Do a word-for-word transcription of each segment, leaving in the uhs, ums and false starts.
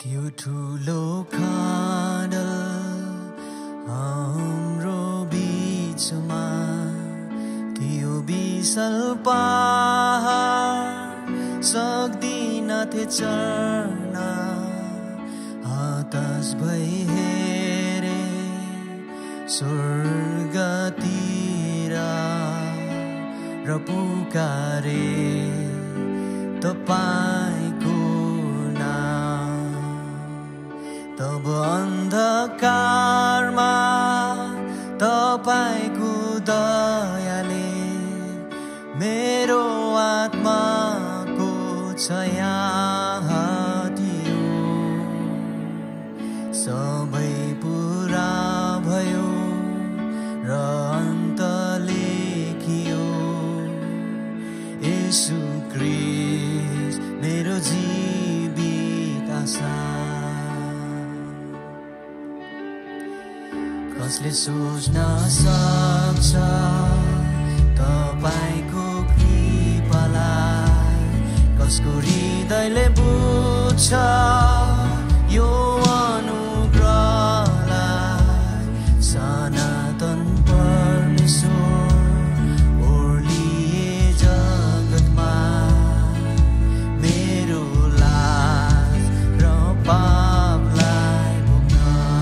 त्यो ठुलो खाडल हाम्रो बीचमा थियो विशाल पहाड सक्दिनथे चढ्न हताश भई हेरे स्वर्गतिर र पुकारे तपाईको नाम। तब अन्धकारमा तपाईको दयाले मेरो आत्माको छाया हटियो। सबै पुरा भयो र अन्त लेखियो। येशू ख्रीष्ट मेरो जीवित आशा। कसले सोच्न सक्छ तपाईको कृपालाई, कसको हृदयले बुझ्छ यो अनुग्रहलाई। सनातन परमेश्वर ओर्लिए जगतमा मेरो लाज र पापलाई भोग्न।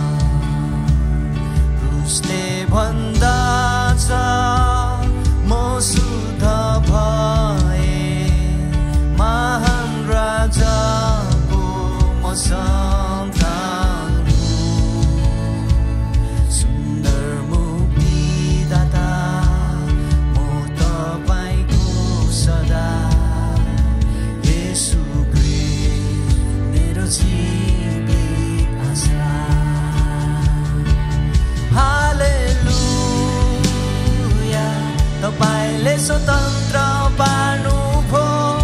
क्रुसले भन्दछ म शुद्ध भए, महान राजाको म सन्तान हुँ। सुन्दर मुक्तिदाता म तपाईको सदा। येशू ख्रीष्ट मेरो जीवित आशा। हालेलुया तपाईले स्वतन्त्र पार्नुभयो।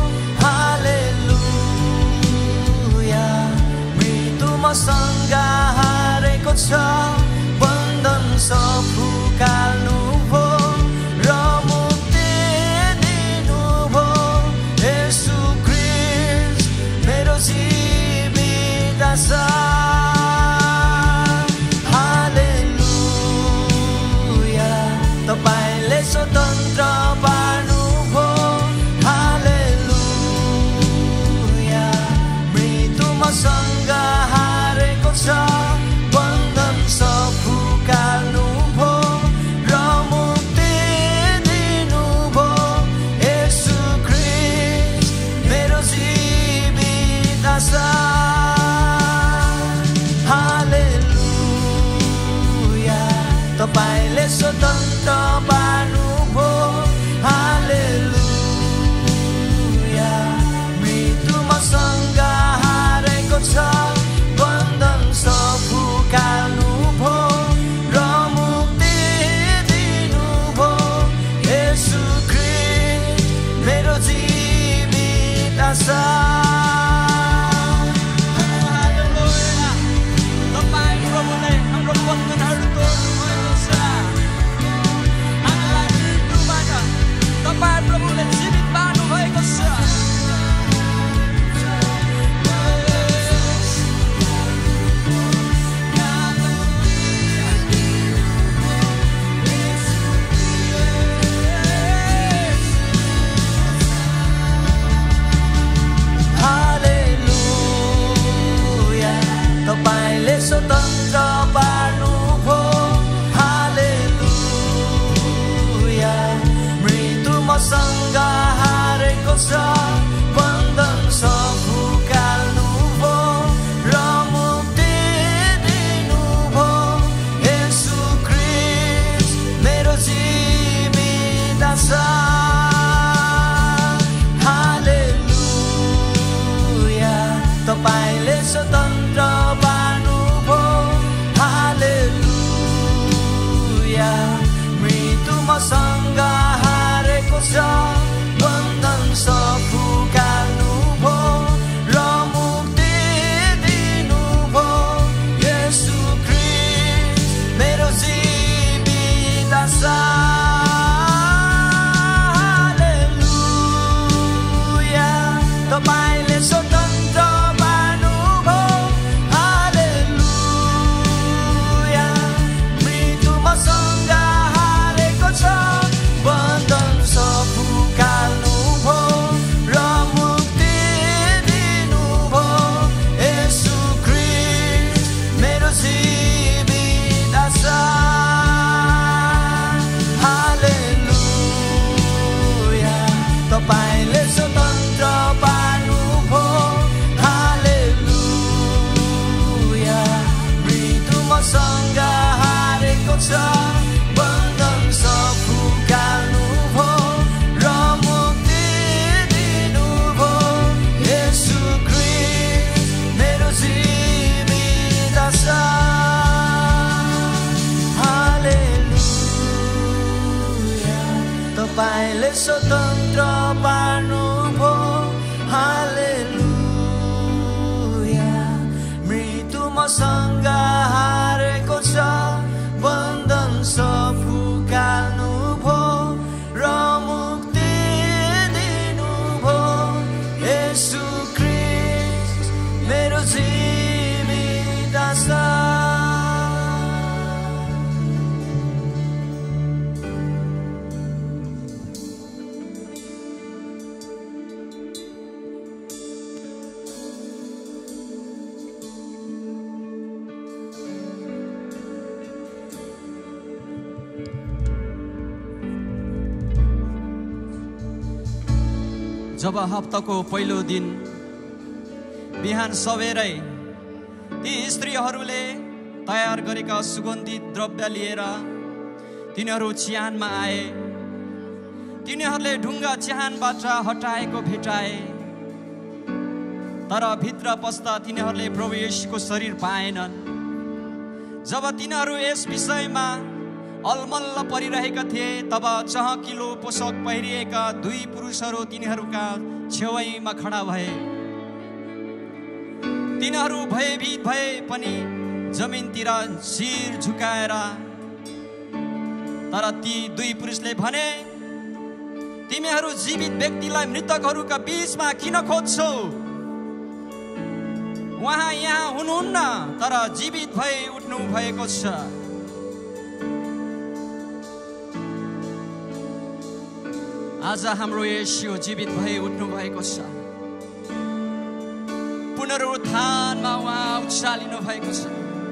हालेलुया मृत्यु मसँग हारेको छ, बन्धन सब फुकाल्नुभयो र मुक्ति दिनुभयो। येशू ख्रीष्ट मेरो जीवित आशा। हालेलुया तपाईले स्वतन्त्र पार्नुभयो। हालेलुया मृत्यु मसँग हारेको छ, बन्धन सब फुकाल्नुभयो र मुक्ति दिनुभयो। येशू ख्रीष्ट मेरो जीवित आशा। हालेलुया तपाईले स्वतन्त्र पार्नुभयो। हालेलुया मृत्यु मसँग हारेको छ, बन्धन सब फुकाल्नुभयो र मुक्ति दिनुभयो। येशू ख्रीष्ट मेरो जीवित आशा। तपाईँ प्रभुले हाम्रो बन्धनहरू तोड्नुभएको छ। हामीलाई मृत्युबाट तपाईँ प्रभुले जीवित पार्नुभएको छ। हालेलुया तपाईले स्वतन्त्र पार्नुभयो। हालेलुया मृत्यु मसँग हारेको छ, बन्धन सब फुकाल्नुभयो र मुक्ति दिनुभयो। येशू ख्रीष्ट मेरो जीवित आशा। हालेलुया तपाईले स्वतन्त्र पार्नुभयो। हालेलुया मृत्यु मसँग हारेको छ, बन्धन सब फुकाल्नुभयो र मुक्ति दिनुभयो। येशू ख्रीष्ट मेरो जीवित आशा। हालेलुया तपाईले स्वतन्त्र पार्नुभयो। तपाईले स्वतन्त्र पार्नुभयो हालेलुया मृत्यु मसँग हारेको छ बन्धन सब फुकाल्नुभयो र मुक्ति दिनुभयो येशू ख्रीष्ट मेरो जीवित आशा जब हप्ताको पहिलो दिन बिहान सबेरै ती स्त्रीहरूले तयार गरेका सुगन्धित द्रव्य लिएर तिनीहरू चिहानमा आए। तिनीहरूले ढुङ्गा चिहानबाट हटाएको भेटाए, तर भित्र पस्दा तिनीहरूले प्रभु येशूको शरीर पाएनन्। जब तिनीहरू यस विषयमा अलमल्ल परिरहेका थिए तब चहकिलो पोषक पहिरिएका दुई पुरुषहरू तिनीहरूका छेउमा खडा भए। तिनीहरू भयभीत भए पनि जमिनतिर शिर झुकाएर, तर ती दुई पुरुषले भने तिमीहरू जीवित व्यक्तिलाई मृतकहरूका बीचमा किन खोज्छौ? उहाँ यहाँ हुनुहुन्न, तर जीवित भई उठ्नु भएको छ। आज हाम्रो येशू जीवित भई उठ्नु भएको छ। पुनरुत्थानमा उहाँ उचालिनु भएको छ।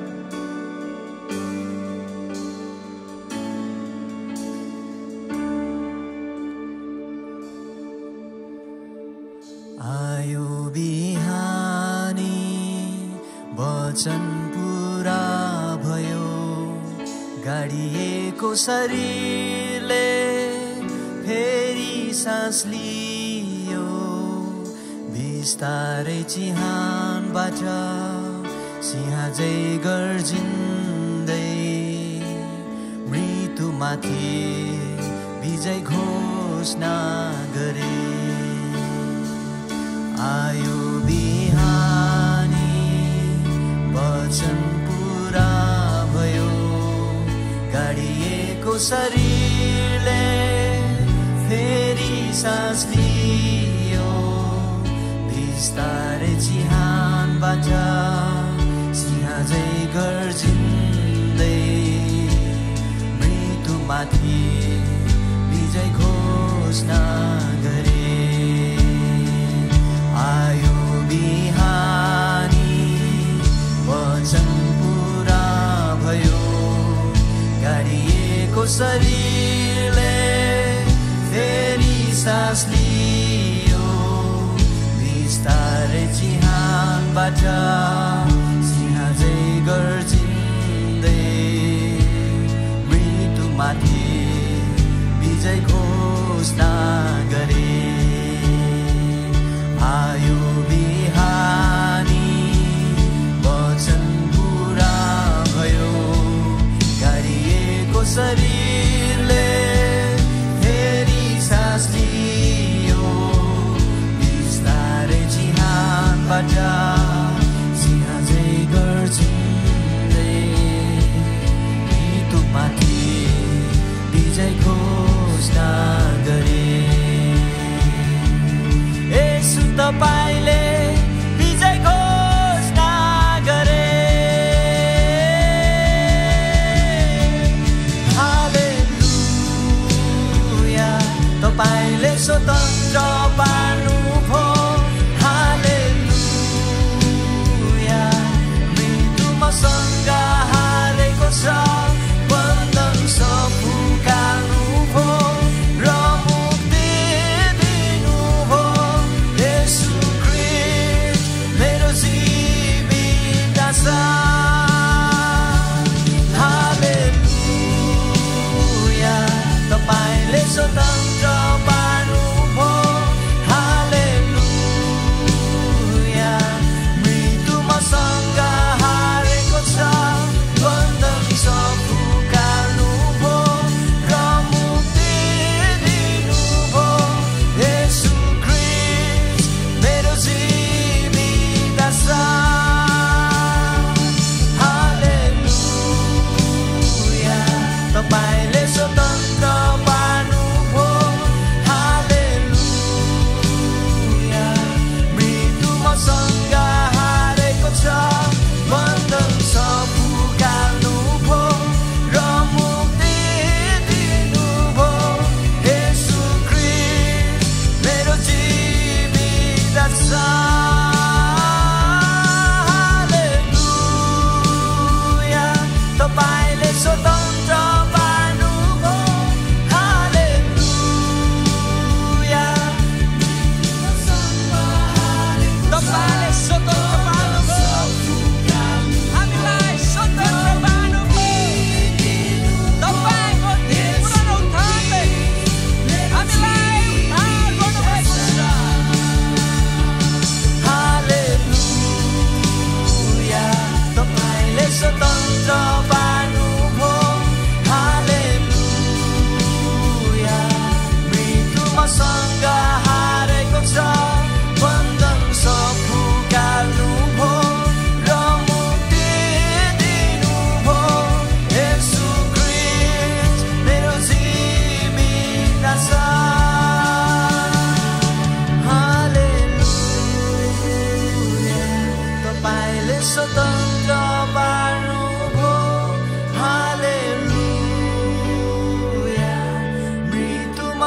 आयो बिहानी वचन पुरा भयो, गाडिएको शरीरले फेरि सास लियो। बिस्तारै चिहानबाट सिंह जै गर्जिँदै मृत्युमाथि विजय घोषणा गरे। आयो बिहानी वचन पुरा भयो, गाडिएको शरीरले फेरि सास लियो। बिस्तारै चिहानबाट सिंह जै गर्जिँदै मृत्युमाथि विजय घोषणा गरे। आयो बिहानी वचन पुरा भयो, गाडिएको शरीरले फेरि सास लियो। बिस्तारै चिहानबाट सिंह जै गर्जिँदै मृत्युमाथि विजय घोषणा गरे। आयो बिहानी वचन पुरा भयो, गाडिएको शरीरले फेरि सास लियो। बिस्तारै चिहानबाट सिंह जै गर्जिँदै मृत्युमाथि विजय घोषणा गरे।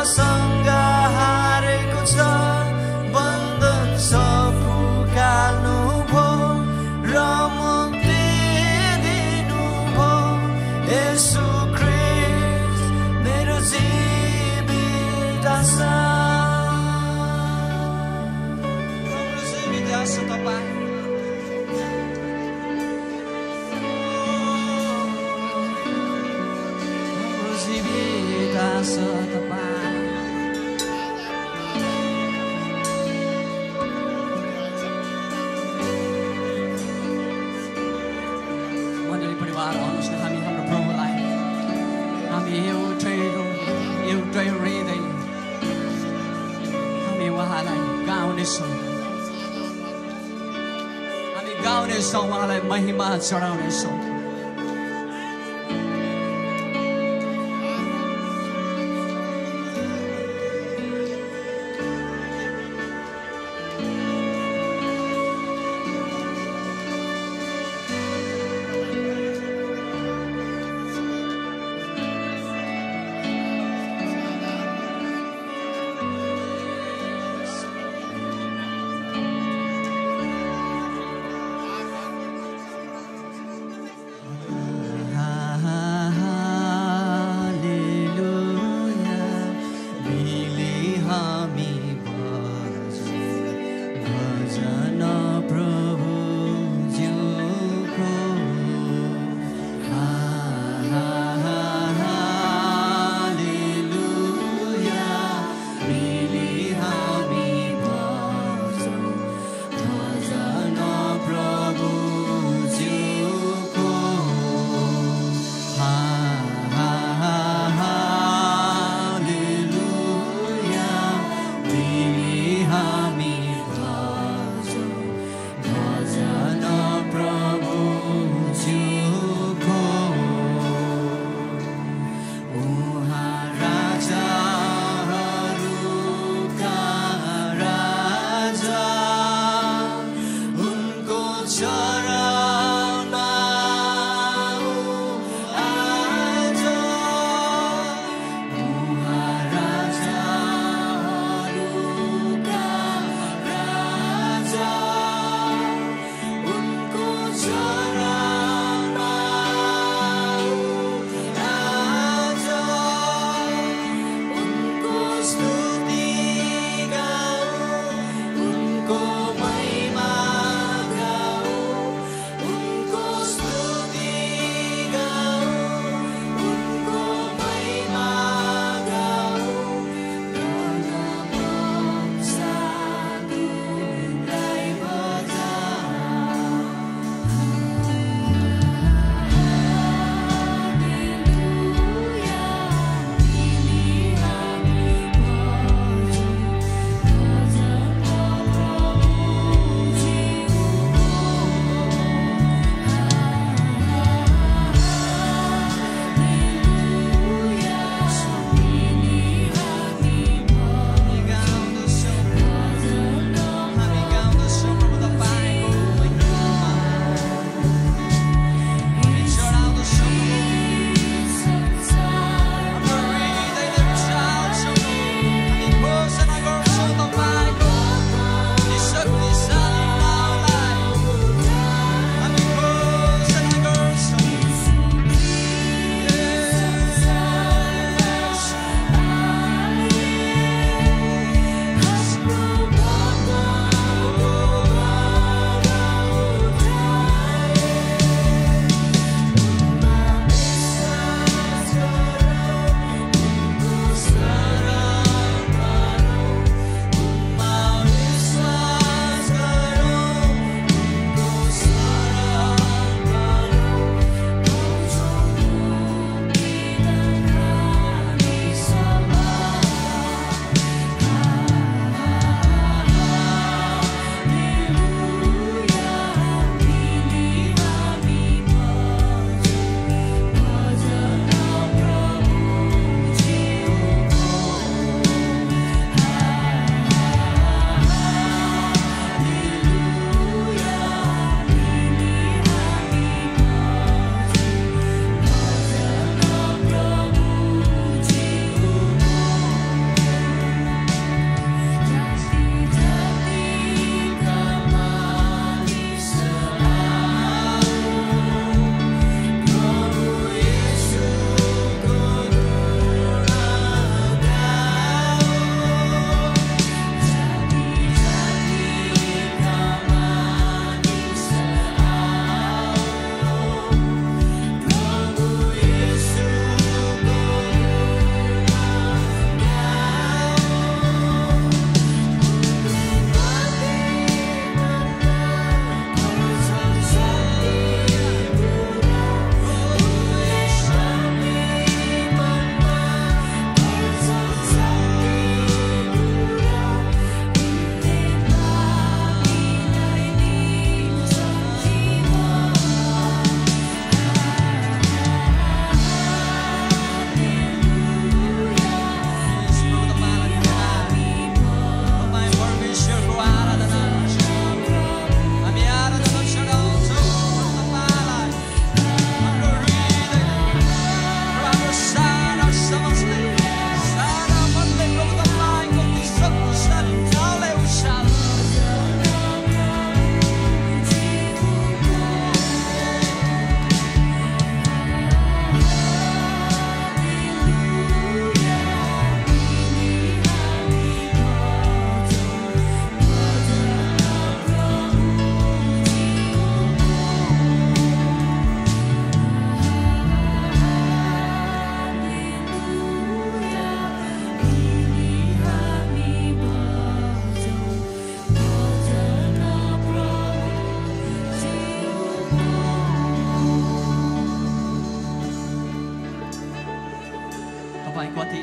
मसँग हारेको छ बन्धन सब फुकाल्नु भो र मुक्ति दिनुभो येशू ख्रीष्ट मेरो जीवित आशा हाम्रो जीवित आशा तपाईँ जीवित आशा तपाईँ मण्डली परिवार आउनुहोस् न हामी हाम्रो प्रभुलाई हामी एउटै एउटै हृदय हामी उहाँलाई गाउनेछौँ हामी गाउनेछौँ उहाँलाई महिमा चढाउनेछौँ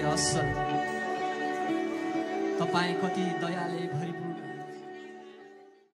असल तपाईं कति दयाले भरिपूर्ण